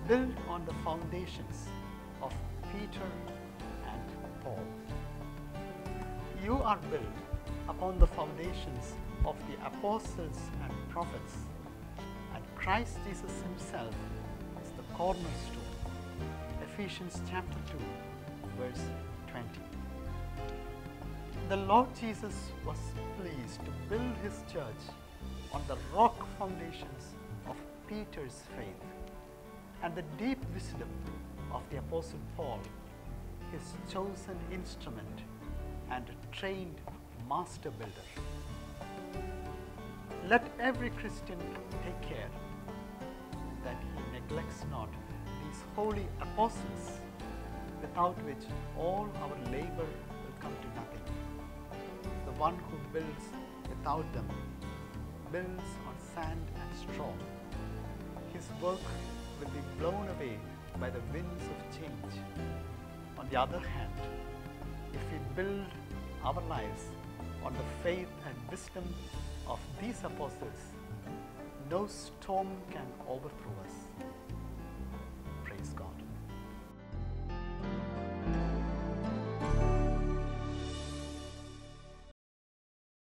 built on the foundations of Peter and Paul. You are built upon the foundations of the apostles and prophets, and Christ Jesus himself is the cornerstone. Ephesians chapter 2, verse 20. The Lord Jesus was pleased to build his church on the rock foundations of Peter's faith and the deep wisdom of the Apostle Paul, his chosen instrument and trained master builder. Let every Christian take care that he neglects not these holy apostles, without which all our labor will come to nothing. The one who builds without them builds on sand and straw. His work will be blown away by the winds of change. On the other hand, if we build our lives on the faith and wisdom of these apostles, no storm can overthrow us.